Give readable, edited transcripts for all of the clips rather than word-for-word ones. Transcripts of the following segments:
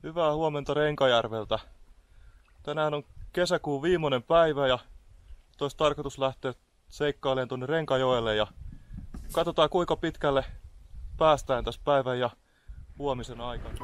Hyvää huomenta Renkajärveltä. Tänään on kesäkuun viimeinen päivä ja olisi tarkoitus lähteä seikkailemaan tuonne Renkajoelle ja katsotaan kuinka pitkälle päästään tässä päivän ja huomisen aikana.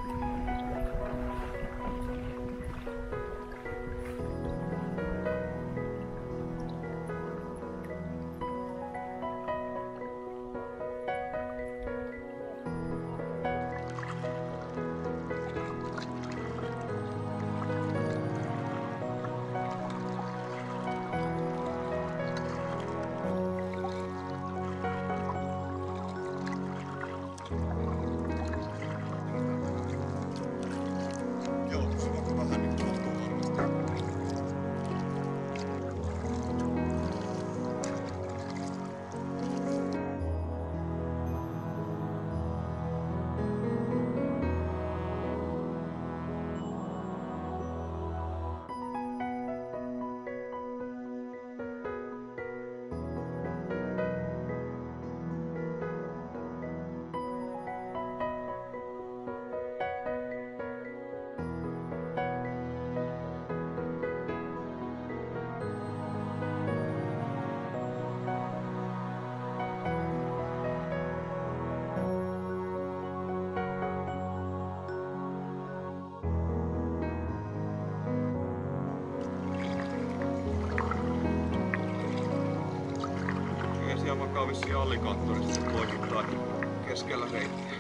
Siellä makaa vissiin alligaattorista se poikittaa keskellä reittiä.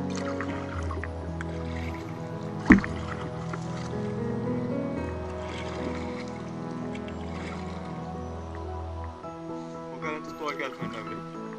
Kokeillaan tästä oikealta mennä yli.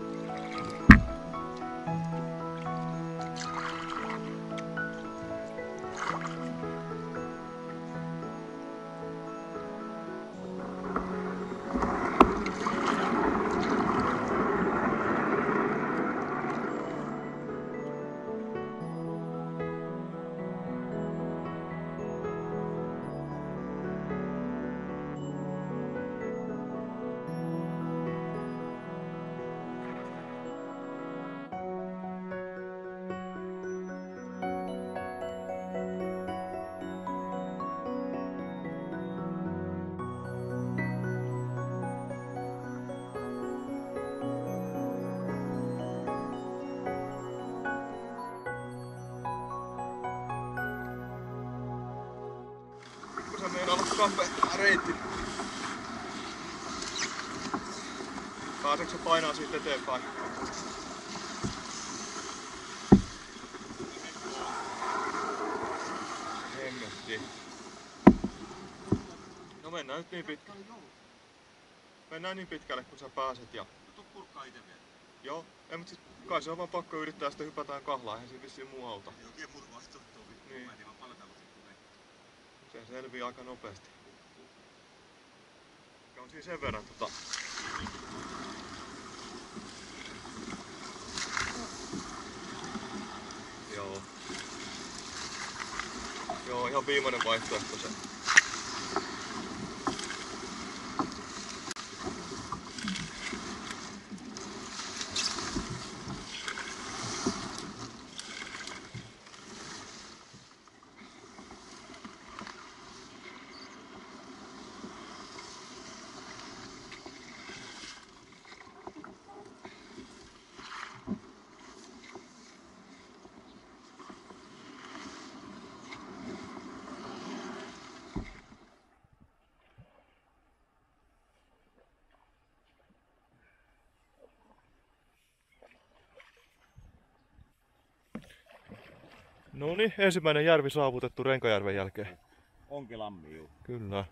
Meillä on ollut kapea reitti. Pääseekö se painaa siitä eteenpäin? Hemmetti. No mennään nyt niin pitkälle. Mennään niin pitkälle kun sä pääset ja... Tuu kurkkaa ite vielä. Joo, ei mut sit kai se on vaan pakko yrittää sitten hypätään kahlaan, eihän siinä vissiin muu auta. Joo, kiepurvaa sit ottuu. Niin. Mä en tiedä vaan paljon tällaisia. Se selvii aika nopeasti. Ja on siinä sen verran Joo. Joo, ihan viimeinen vaihtoehto se. No niin, ensimmäinen järvi saavutettu Renkajärven jälkeen. Onkelammi, juu. Kyllä.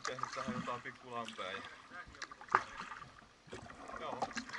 tehnyt tähän jotain pikkulampea. Joo.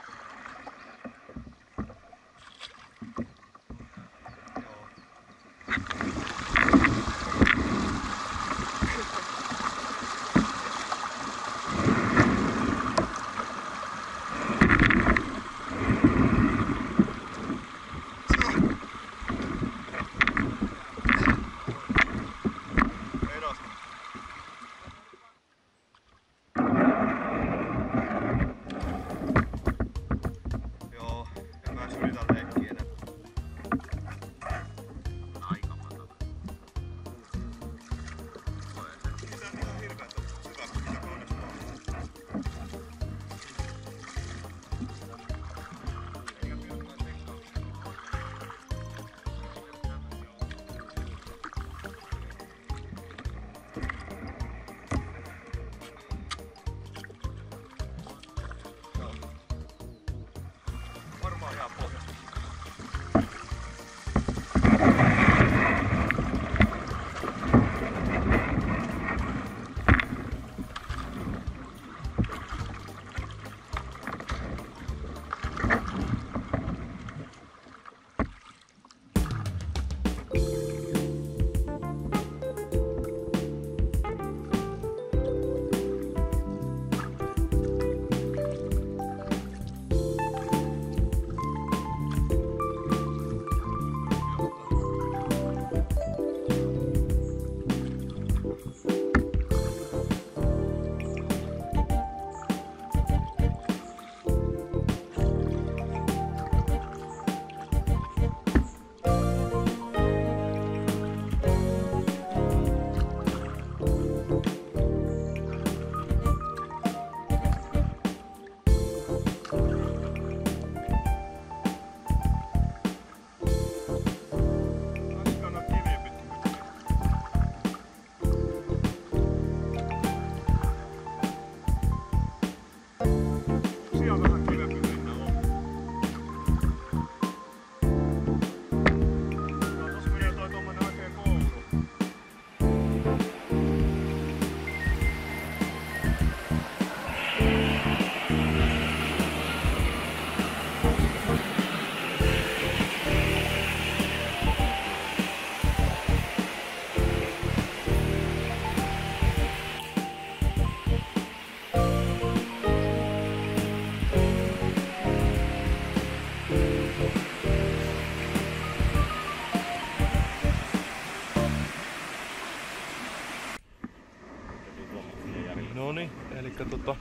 Noniin, eli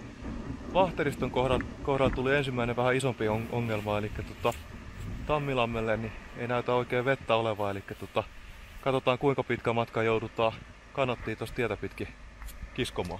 Vahteriston kohdalla tuli ensimmäinen vähän isompi ongelma, eli Tammilammelle niin ei näytä oikein vettä olevaa, eli katsotaan kuinka pitkä matka joudutaan kanottiin tuosta tietä pitkin kiskomaan.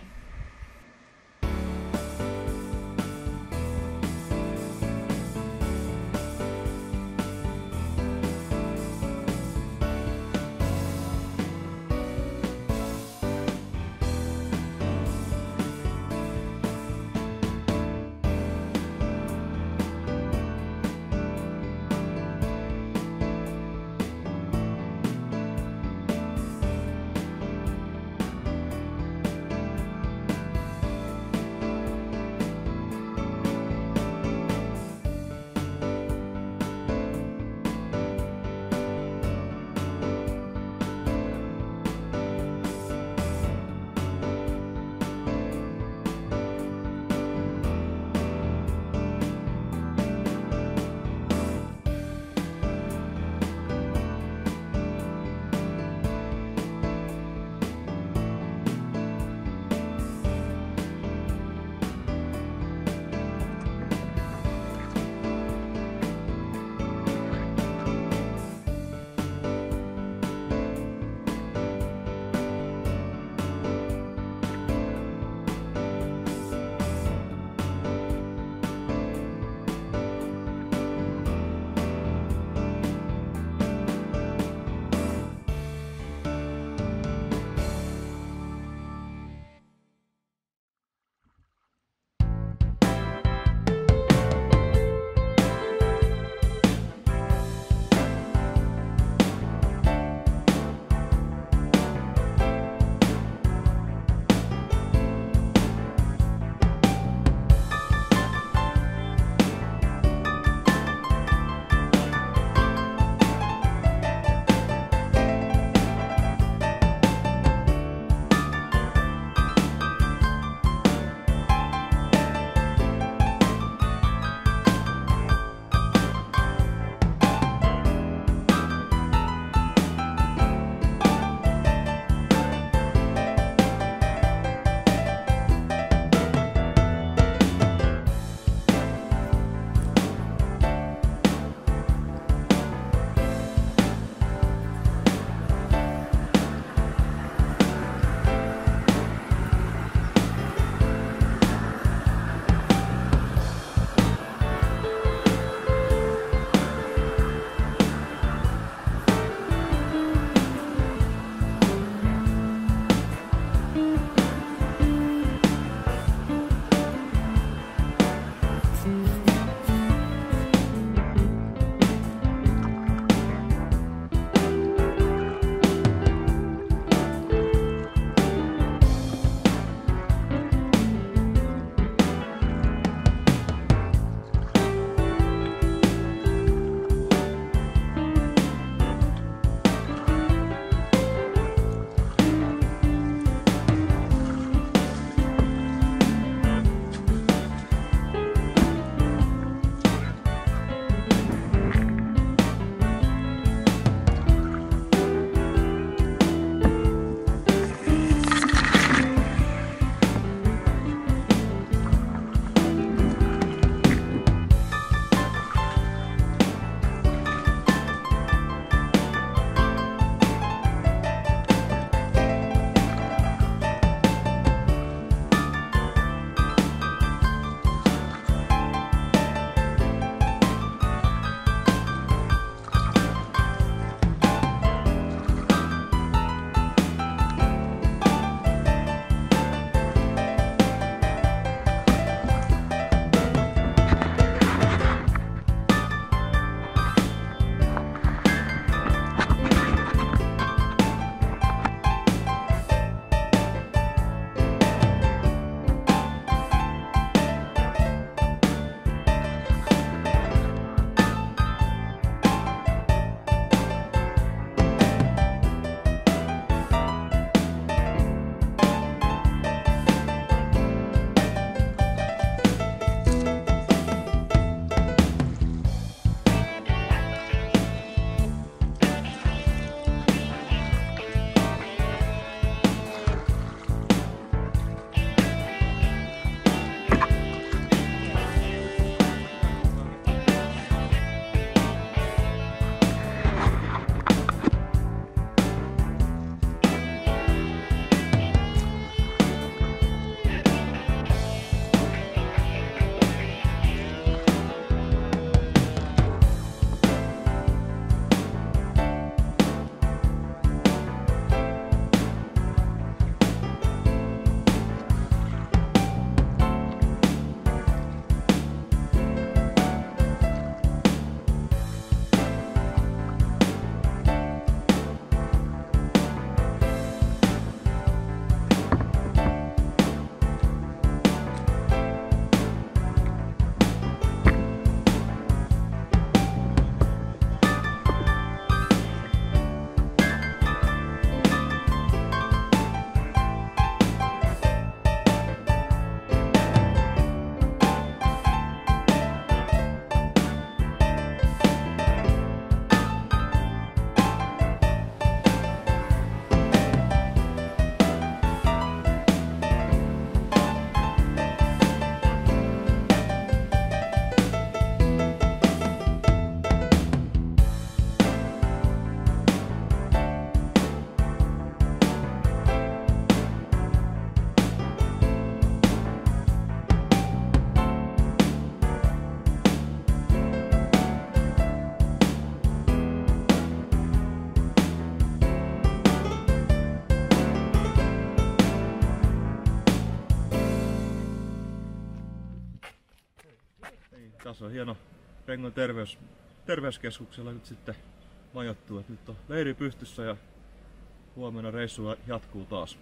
Tässä on hieno Rengon terveyskeskuksella nyt sitten majoittuu, että nyt on leiri pystyssä ja huomenna reissu jatkuu taas.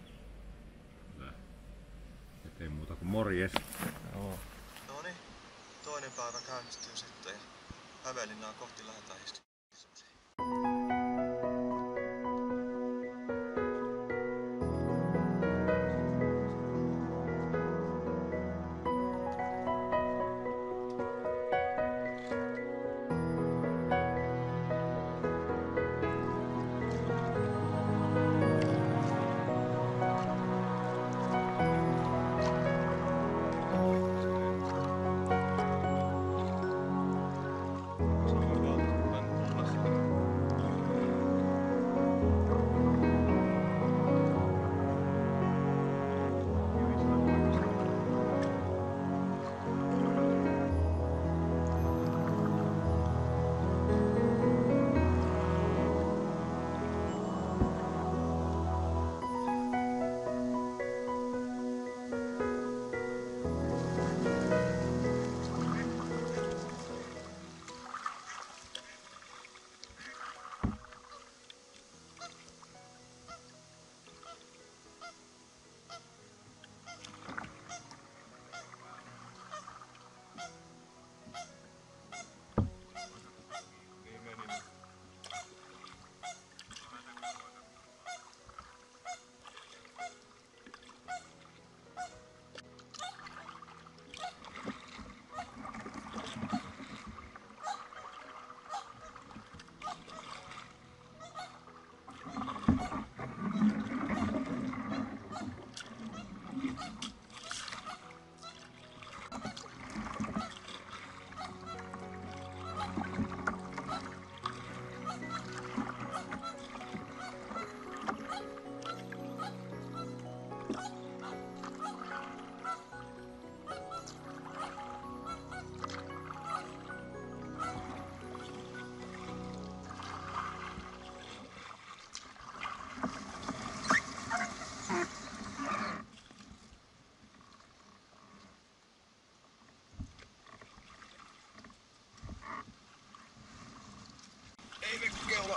Et ei muuta kuin morjes. Joo. No niin, toinen päivä käynnistyy sitten ja Hämeenlinnaa kohti lähdetään istumaan.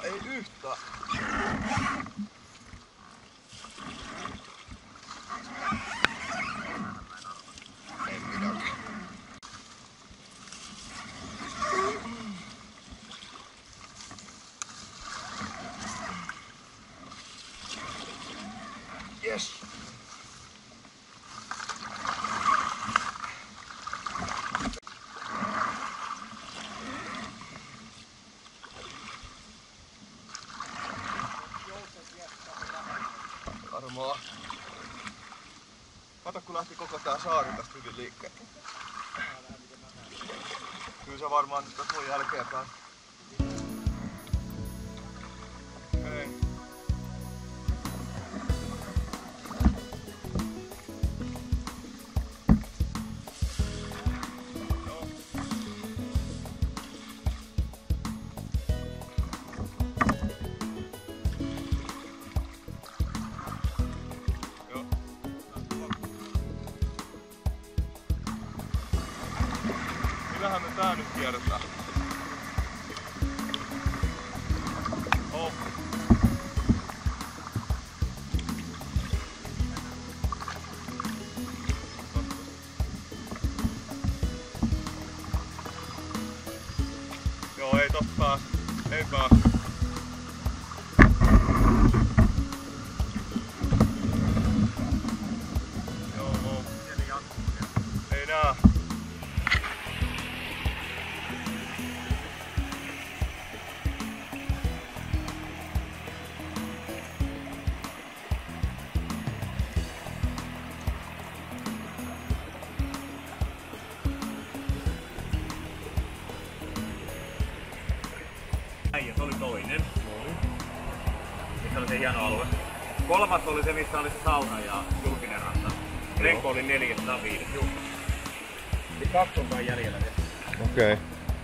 ei yhtään. Ei minäkään. Yes. Varmaan. Kato kun lähti koko tää saari tästä hyvin liikkeelle. Kyllä se varmaan nyt tästä mun jälkeen pääs. Hei. Millähän me tää nyt kierretään? Oh. Joo, ei tosta pääse. Ei pääse. Joo. Ei nää. Ja se oli toinen. Missä oli se hieno alue. Kolmas oli se, missä oli se sauna ja julkinen ranta. Renko oli 405. Eli 2 on kai jäljellä. Okei.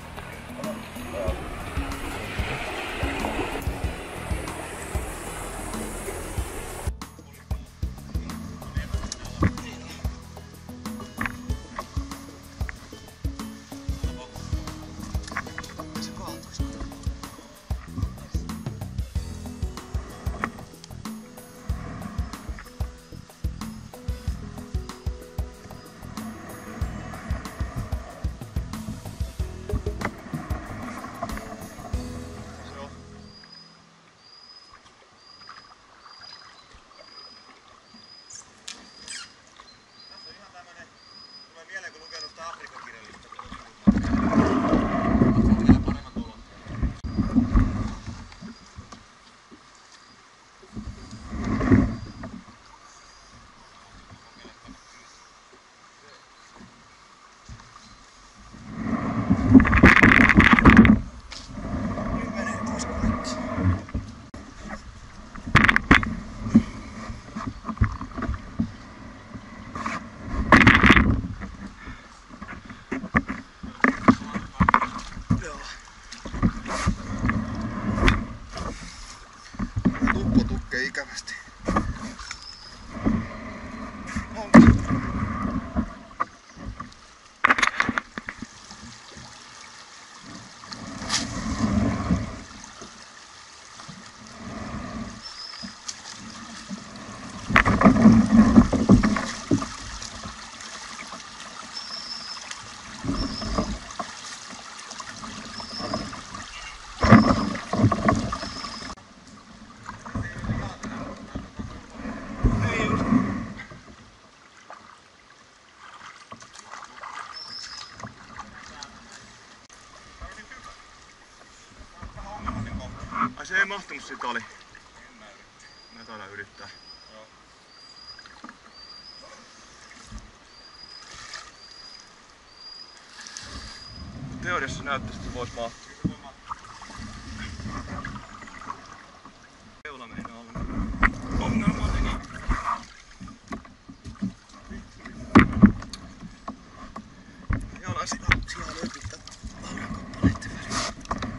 Ikävästi. Ai se ei mahtunut siitä oli. Mä taidan yrittää. Joo. Teoriassa näyttäisi, että vois mahtua. Keula meinaa olla ongelmallinen. Jolla siellä löytyy laulankappaleiden välissä.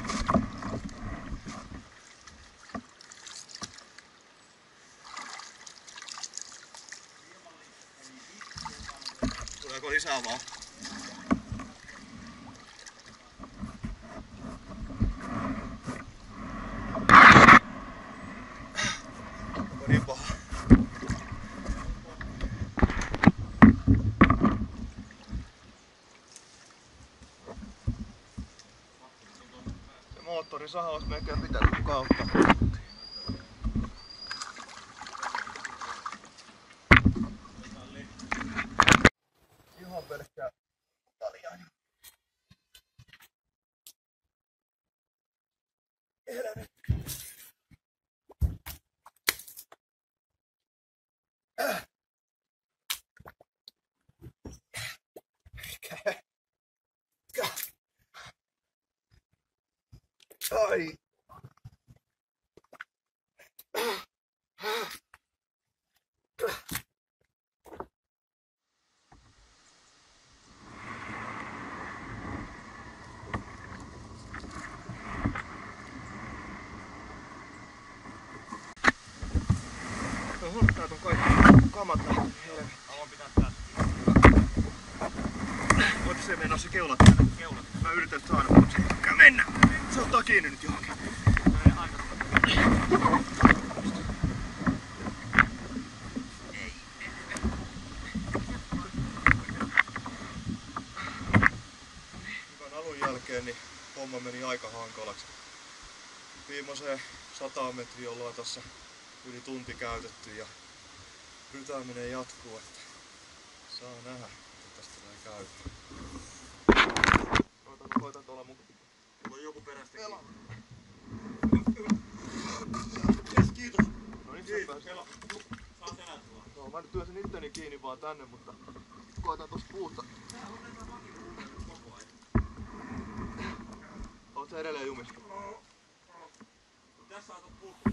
Tuleeko lisää vaan? moottorin saha olisi melkein pitänyt kautta. Ihan pelkkää talia. Ai. Oho, täältä on kaikki kamat lähtenyt. Haluan pitää tästä. Voit se mennä se keulat tänne? Keulat. Mä yritän saada, mutta se ei tykkää mennä. Se ottaa kiinni nyt johonkin. Ei aina. Hyvän alun jälkeen niin homma meni aika hankalaksi. Viimeiseen 100 metriä ollaan tässä yli tunti käytetty ja rytääminen jatkuu, että saa nähdä, mitä tästä tulee käy. Koitan tuolla mukaan. Mulla on joku perästäkin. Yes, kiitos. No niin, Kiitos, Kela. Saa selät tulla. No, mä nyt työsin itteni kiinni vaan tänne, mutta koitan tosta puuta. Tää on näitä vakituutta koko ajan. Oot sä edelleen jumissa? Tässä on puuttu.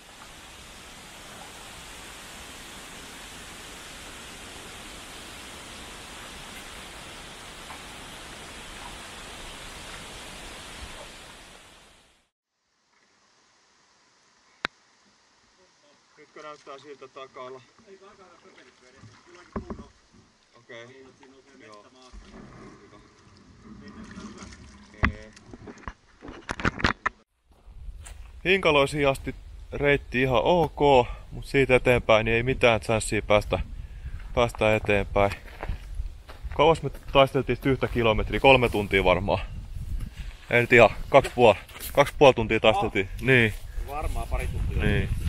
Nytkö näyttää siltä takalla? Ei takana pöpelikköä edes. Kylläkin kunnon. Okei. Niin, että siinä nousee Joo. vettä maasta. Hyvä. Ei näyttää hyvä. Hinkaloisiin asti reitti ihan ok, mutta siitä eteenpäin niin ei mitään chanssiä päästä eteenpäin. Kauas me taisteltiin 1 kilometriä, 3 tuntia varmaan. Ei nyt ihan 2,5 tuntia taisteltiin. Niin. Varmaan pari tuntia. Niin.